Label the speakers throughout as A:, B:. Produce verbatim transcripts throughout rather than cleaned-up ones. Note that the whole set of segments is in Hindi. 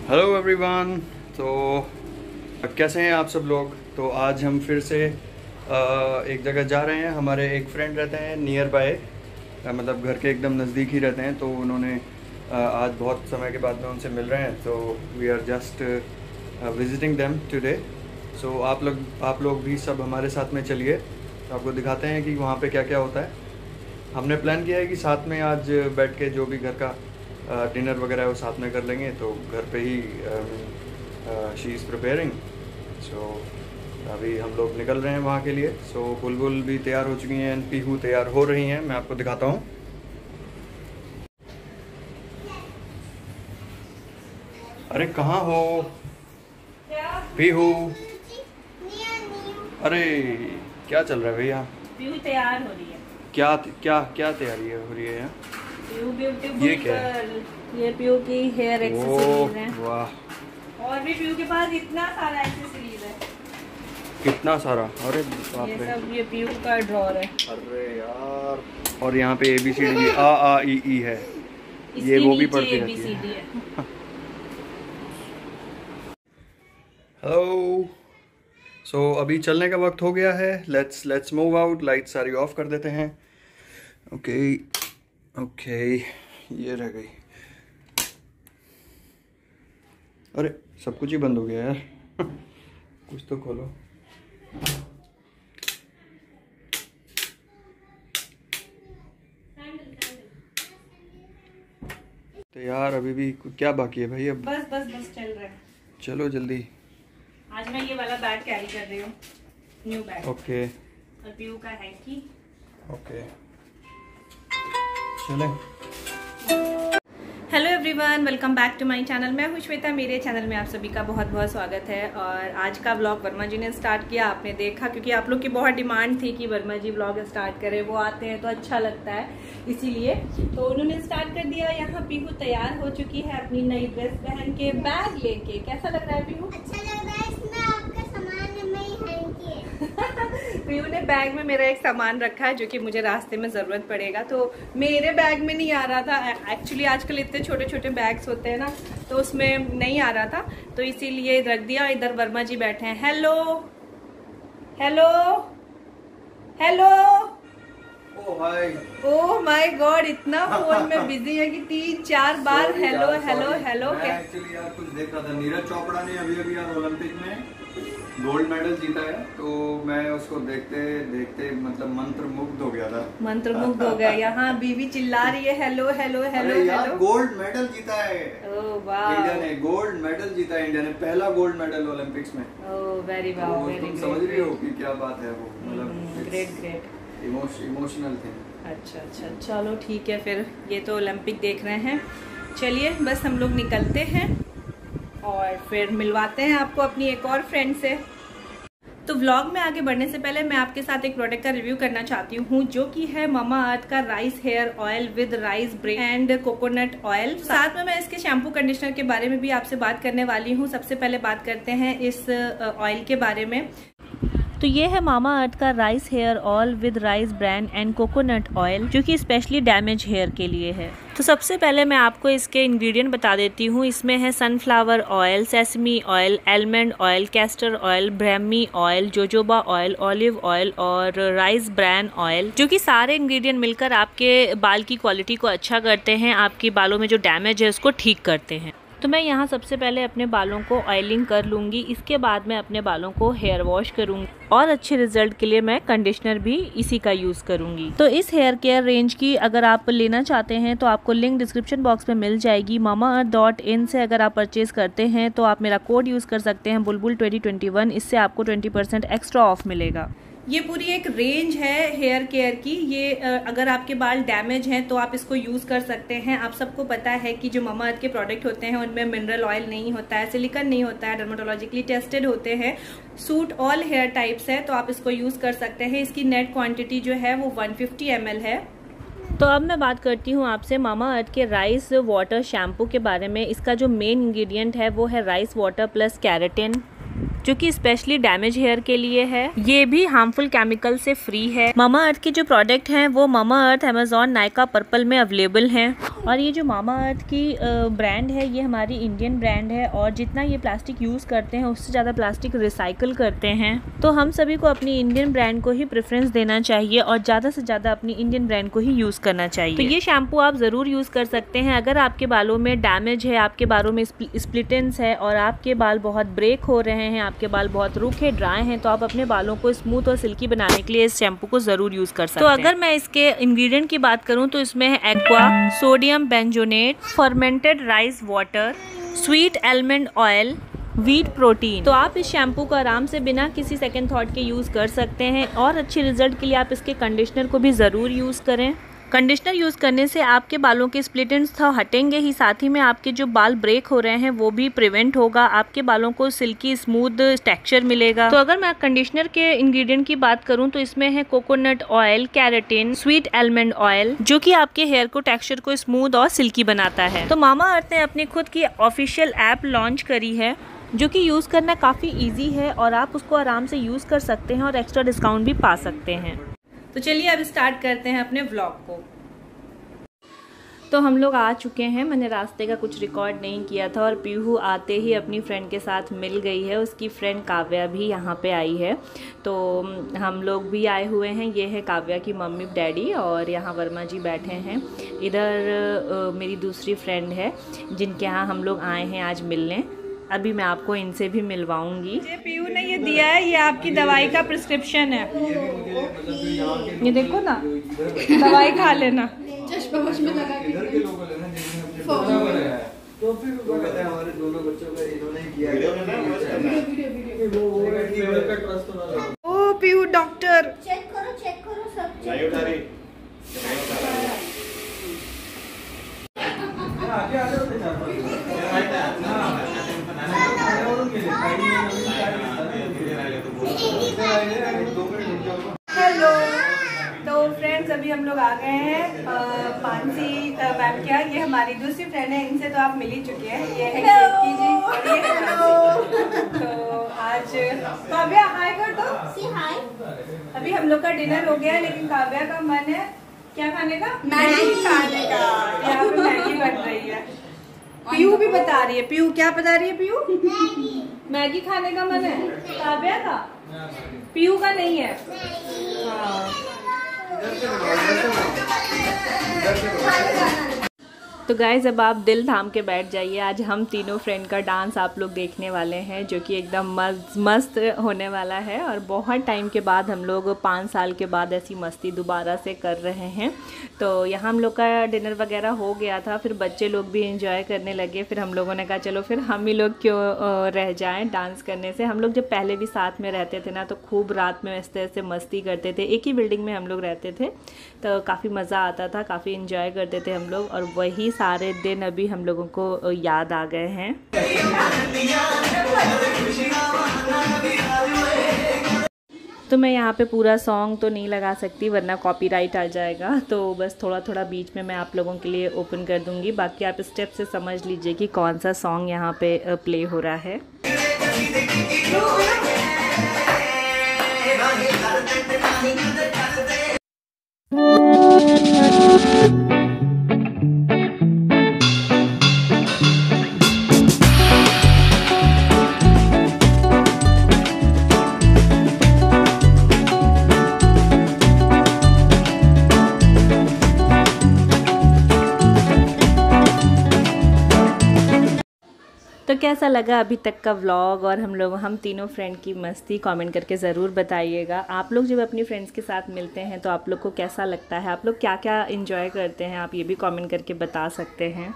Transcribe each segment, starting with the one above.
A: Hello everyone. तो कैसे हैं आप सब लोग। तो आज हम फिर से एक जगह जा रहे हैं। हमारे एक फ्रेंड रहते हैं नियर बाय, मतलब घर के एकदम नज़दीक ही रहते हैं। तो उन्होंने आज बहुत समय के बाद में उनसे मिल रहे हैं। तो we are just visiting them today. So आप लोग आप लोग भी सब हमारे साथ में चलिए, तो आपको दिखाते हैं कि वहाँ पे क्या क्या होता है। हमने प्लान किया है कि साथ में आज बैठ के जो भी घर का डिनर वगैरह है वो साथ में कर लेंगे। तो घर पे ही शी इज़ प्रिपेयरिंग। सो अभी हम लोग निकल रहे हैं वहाँ के लिए। सो so, बुलबुल भी तैयार हो चुकी हैं, पीहू तैयार हो रही हैं। मैं आपको दिखाता हूँ। अरे कहाँ हो पीहू? अरे क्या चल रहा है भैया?
B: पीहू तैयार हो रही है।
A: क्या क्या क्या तैयारी है हो रही है यहाँ?
B: पीहू ब्यूटीफुल
A: ये क्या है?
B: ये पीहू की हेयर एक्सेसरीज है।
A: वाह,
B: और भी पीहू के पास इतना सारा एक्सेसरीज है।
A: कितना सारा! अरे बाप
B: ये
A: रे।
B: सब ये पीहू का ड्रॉर है।
A: अरे यार, और यहाँ पे ए बी सी डी आ आ ई ई है। ये वो भी पढ़ती रहती है। हेलो। सो अभी चलने का वक्त हो गया है। Let's let's move out. Light सारी ऑफ कर देते हैं। ओके ओके, ये रह गई। अरे सब कुछ ही बंद हो गया यार। कुछ तो खोलो। तो यार अभी भी क्या बाकी है भाई? अब
B: बस बस बस चल रहा है।
A: चलो जल्दी।
B: आज मैं ये वाला बैग कैरी कर रही हूँ, न्यू बैग।
A: ओके।
B: और पीहू का हैंकी।
A: ओके चलें।
B: Hello everyone, welcome back to my channel. मैं हूं श्वेता। मेरे चैनल में आप सभी का बहुत बहुत स्वागत है। और आज का व्लॉग वर्मा जी ने स्टार्ट किया, आपने देखा, क्योंकि आप लोग की बहुत डिमांड थी कि वर्मा जी व्लॉग स्टार्ट करें। वो आते हैं तो अच्छा लगता है, इसीलिए तो उन्होंने स्टार्ट कर दिया। यहाँ पीहू तैयार हो चुकी है अपनी नई ड्रेस पहन के, बैग लेके। कैसा लग रहा है पीहू?
C: अच्छा लग रहा है। इसमें आपका सामान है, मैं ही हैंकी है।
B: पीहू ने बैग में मेरा एक सामान रखा है जो कि मुझे रास्ते में ज़रूरत पड़ेगा। तो मेरे बैग में नहीं आ रहा था एक्चुअली। आजकल इतने छोटे छोटे बैग्स होते हैं ना, तो उसमें नहीं आ रहा था, तो इसीलिए रख दिया। इधर वर्मा जी बैठे हैं। Hello hello hello.
A: Oh hi.
B: Oh my god, इतना फोन में बिजी है कि तीन चार बार हेलो हेलो हेलो।
A: मैं एक्चुअली यार कुछ देख रहा था। नीरज चोपड़ा ने अभी अभी यार ओलंपिक में गोल्ड मेडल जीता है, तो मैं उसको देखते देखते मतलब मंत्र मुग्ध हो गया था।
B: मंत्र मुग्ध हो गया। यहाँ बीवी चिल्ला रही है hello hello hello hello.
A: Gold medal जीता है।
B: ओह वाह,
A: इंडिया ने गोल्ड मेडल जीता है। इंडिया ने पहला गोल्ड मेडल ओलंपिक्स में।
B: ओह वेरी वाह, वेरी
A: तुम
B: ग्रेट।
A: समझ रही हो कि क्या बात है वो? मतलब
B: ग्रेट ग्रेट।
A: इमोशनल थे।
B: अच्छा अच्छा, चलो ठीक है फिर। ये तो ओलंपिक देख रहे हैं। चलिए बस हम लोग निकलते हैं और फिर मिलवाते हैं आपको अपनी एक और फ्रेंड से। तो व्लॉग में आगे बढ़ने से पहले मैं आपके साथ एक प्रोडक्ट का रिव्यू करना चाहती हूँ, जो कि है मामा अर्थ का rice hair oil with rice bran and coconut oil. साथ में मैं इसके शैम्पू कंडीशनर के बारे में भी आपसे बात करने वाली हूँ। सबसे पहले बात करते हैं इस ऑयल के बारे में। तो ये है मामा अर्थ का rice hair oil with rice bran and coconut oil, जो कि स्पेशली डैमेज हेयर के लिए है। तो सबसे पहले मैं आपको इसके इंग्रेडिएंट बता देती हूँ। इसमें है sunflower oil, sesame oil, almond oil, castor oil, brahmi oil, jojoba oil, olive oil और राइस ब्रान ऑयल, जो कि सारे इंग्रेडिएंट मिलकर आपके बाल की क्वालिटी को अच्छा करते हैं, आपके बालों में जो डैमेज है उसको ठीक करते हैं। तो मैं यहाँ सबसे पहले अपने बालों को ऑयलिंग कर लूँगी। इसके बाद मैं अपने बालों को हेयर वॉश करूँगी और अच्छे रिजल्ट के लिए मैं कंडीशनर भी इसी का यूज़ करूँगी। तो इस हेयर केयर रेंज की अगर आप लेना चाहते हैं तो आपको लिंक डिस्क्रिप्शन बॉक्स में मिल जाएगी। मामा अर्थ डॉट इन से अगर आप परचेज करते हैं तो आप मेरा कोड यूज़ कर सकते हैं बुलबुल ट्वेंटी ट्वेंटी वन। इससे आपको ट्वेंटी परसेंट एक्स्ट्रा ऑफ मिलेगा। ये पूरी एक रेंज है हेयर केयर की। ये अगर आपके बाल डैमेज हैं तो आप इसको यूज़ कर सकते हैं। आप सबको पता है कि जो मामा अर्थ के प्रोडक्ट होते हैं उनमें मिनरल ऑयल नहीं होता है, सिलिकॉन नहीं होता है, डर्मेटोलॉजिकली टेस्टेड होते हैं, सूट ऑल हेयर टाइप्स है, तो आप इसको यूज़ कर सकते हैं। इसकी नेट क्वांटिटी जो है वो वन फिफ्टी एम एल है। तो अब मैं बात करती हूँ आपसे मामा अर्थ के राइस वाटर शैम्पू के बारे में। इसका जो मेन इंग्रेडिएंट है वो है राइस वाटर प्लस कैरेटिन। जो कि स्पेशली डैमेज हेयर के लिए है। ये भी हार्मफुल केमिकल से फ्री है। मामा अर्थ के जो प्रोडक्ट हैं वो Mamaearth Amazon Nykaa Purplle में अवेलेबल हैं। और ये जो मामा अर्थ की ब्रांड है ये हमारी इंडियन ब्रांड है और जितना ये प्लास्टिक यूज़ करते हैं उससे ज़्यादा प्लास्टिक रिसाइकल करते हैं। तो हम सभी को अपनी इंडियन ब्रांड को ही प्रेफरेंस देना चाहिए और ज़्यादा से ज़्यादा अपनी इंडियन ब्रांड को ही यूज़ करना चाहिए। तो ये शैम्पू आप ज़रूर यूज़ कर सकते हैं अगर आपके बालों में डैमेज है, आपके बालों में स्प्लिटेंस है और आपके बाल बहुत ब्रेक हो रहे हैं, आपके बाल बहुत रूखे ड्राई हैं, तो आप अपने बालों को स्मूथ और सिल्की बनाने के लिए इस शैम्पू को ज़रूर यूज़ कर सकते हैं। तो अगर मैं इसके इंग्रेडिएंट की बात करूँ तो इसमें है aqua, sodium benzoate, fermented rice water, sweet almond oil, wheat protein. तो आप इस शैम्पू को आराम से बिना किसी सेकंड थॉट के यूज़ कर सकते हैं और अच्छे रिजल्ट के लिए आप इसके कंडीशनर को भी ज़रूर यूज़ करें। कंडीशनर यूज़ करने से आपके बालों के स्प्लिटेंस तो हटेंगे ही, साथ ही में आपके जो बाल ब्रेक हो रहे हैं वो भी प्रिवेंट होगा, आपके बालों को सिल्की स्मूथ टेक्सचर मिलेगा। तो अगर मैं कंडीशनर के इंग्रेडिएंट की बात करूं तो इसमें है coconut oil, keratin, sweet almond oil, जो कि आपके हेयर को टेक्सचर को स्मूथ और सिल्की बनाता है। तो मामा अर्थ ने अपनी खुद की ऑफिशियल ऐप लॉन्च करी है जो कि यूज़ करना काफ़ी ईजी है और आप उसको आराम से यूज़ कर सकते हैं और एक्स्ट्रा डिस्काउंट भी पा सकते हैं। तो चलिए अब स्टार्ट करते हैं अपने व्लॉग को। तो हम लोग आ चुके हैं, मैंने रास्ते का कुछ रिकॉर्ड नहीं किया था और पीहू आते ही अपनी फ्रेंड के साथ मिल गई है। उसकी फ्रेंड काव्या भी यहाँ पे आई है, तो हम लोग भी आए हुए हैं। ये है काव्या की मम्मी डैडी और यहाँ वर्मा जी बैठे हैं। इधर आ, मेरी दूसरी फ्रेंड है जिनके यहाँ हम लोग आए हैं आज मिलने। अभी मैं आपको इनसे भी मिलवाऊंगी। ये पीयू ने ये दिया है, ये आपकी दवाई का प्रिस्क्रिप्शन है। ये देखो ना, दवाई खा लेना।
C: चश्मा लगा के
A: तो फिर वो कहते हैं हमारे दोनों बच्चों का इन्होंने ही किया है।
B: ओ पीयू डॉक्टर,
C: चेक करो चेक करो सब चेक।
D: नहीं उठा रही। आगे आ जाओ
B: हेलो। तो फ्रेंड्स अभी हम लोग आ गए हैं पांसी मैम क्या, ये हमारी दूसरी फ्रेंड है, इनसे तो आप मिल ही चुके हैं। ये है कीर्ति जी और ये है नाज़ी। तो आज काव्या हाय कर दो।
C: सी हाय।
B: अभी हम लोग का डिनर हो गया है लेकिन काव्या का मन है क्या खाने का? मैगी खाने का। यहाँ पे मैगी बन रही है। पीयू भी बता रही है। पीयू क्या बता रही है? पीयू
C: मैगी
B: मैगी खाने का मन है काव्या का, पीयू का नहीं है। हाँ। तो गाइज अब आप दिल थाम के बैठ जाइए, आज हम तीनों फ्रेंड का डांस आप लोग देखने वाले हैं जो कि एकदम मस्त मस्त होने वाला है। और बहुत टाइम के बाद हम लोग पाँच साल के बाद ऐसी मस्ती दोबारा से कर रहे हैं। तो यहाँ हम लोग का डिनर वगैरह हो गया था, फिर बच्चे लोग भी एंजॉय करने लगे। फिर हम लोगों ने कहा चलो फिर हम ही लोग क्यों रह जाएं डांस करने से। हम लोग जब पहले भी साथ में रहते थे ना तो खूब रात में ऐसे ऐसे मस्ती करते थे, एक ही बिल्डिंग में हम लोग रहते थे, तो काफ़ी मज़ा आता था, काफ़ी इंजॉय करते थे हम लोग। और वही सारे दिन अभी हम लोगों को याद आ गए हैं। तो मैं यहाँ पे पूरा सॉन्ग तो नहीं लगा सकती वरना कॉपीराइट आ जाएगा, तो बस थोड़ा थोड़ा बीच में मैं आप लोगों के लिए ओपन कर दूँगी। बाकी आप स्टेप से समझ लीजिए कि कौन सा सॉन्ग यहाँ पे प्ले हो रहा है। तो कैसा लगा अभी तक का व्लॉग और हम लोग हम तीनों फ्रेंड की मस्ती, कमेंट करके ज़रूर बताइएगा। आप लोग जब अपनी फ्रेंड्स के साथ मिलते हैं तो आप लोग को कैसा लगता है, आप लोग क्या क्या एंजॉय करते हैं, आप ये भी कमेंट करके बता सकते हैं।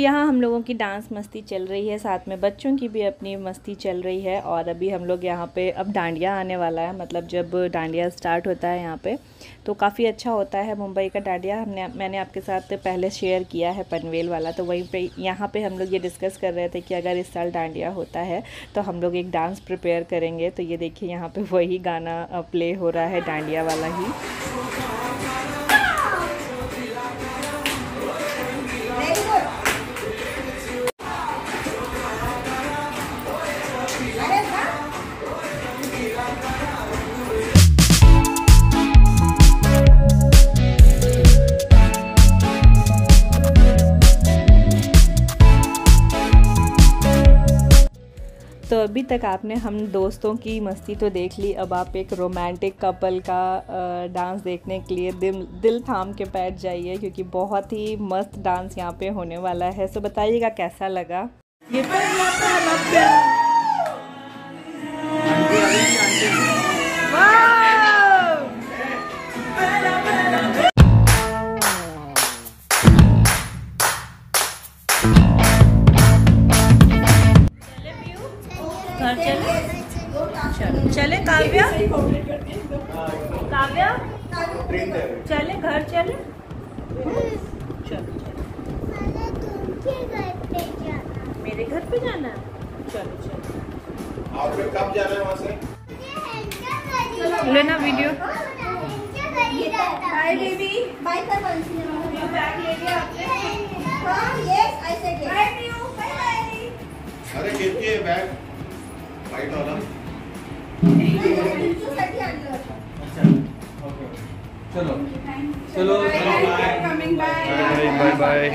B: यहाँ हम लोगों की डांस मस्ती चल रही है, साथ में बच्चों की भी अपनी मस्ती चल रही है। और अभी हम लोग यहाँ पे अब डांडिया आने वाला है, मतलब जब डांडिया स्टार्ट होता है यहाँ पे तो काफ़ी अच्छा होता है मुंबई का डांडिया। हमने मैंने आपके साथ पहले शेयर किया है पनवेल वाला, तो वहीं पे यहाँ पे हम लोग ये डिस्कस कर रहे थे कि अगर इस साल डांडिया होता है तो हम लोग एक डांस प्रिपेयर करेंगे। तो ये देखिए यहाँ पे वही गाना प्ले हो रहा है, डांडिया वाला ही। तो अभी तक आपने हम दोस्तों की मस्ती तो देख ली, अब आप एक रोमांटिक कपल का डांस देखने के लिए दिल दिल थाम के बैठ जाइए, क्योंकि बहुत ही मस्त डांस यहाँ पे होने वाला है। सो बताइएगा कैसा लगा ये। घर चले चलो चले काव्या काव्या चले घर चले चलो चलो मेरे घर पे जाना है, चलो चलो।
D: आप लोग कब जा रहे हैं वहाँ से?
B: लेना वीडियो।
C: बाय बेबी, बाय कर बैग ले लिया आपने? हां yes I said yes. Bye you, bye bye.
D: अरे कितनी है बैग? वाइट वाला।
A: चलो चलो बाय बाय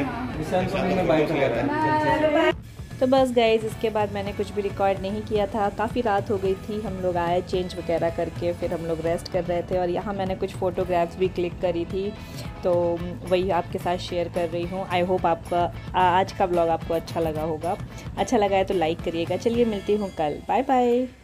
A: बाय।
B: तो बस गाइज इसके बाद मैंने कुछ भी रिकॉर्ड नहीं किया था, काफ़ी रात हो गई थी। हम लोग आए चेंज वगैरह करके, फिर हम लोग रेस्ट कर रहे थे और यहाँ मैंने कुछ फ़ोटोग्राफ्स भी क्लिक करी थी, तो वही आपके साथ शेयर कर रही हूँ। आई होप आपका आज का ब्लॉग आपको अच्छा लगा होगा। अच्छा लगा है तो लाइक करिएगा। चलिए मिलती हूँ कल, बाय बाय।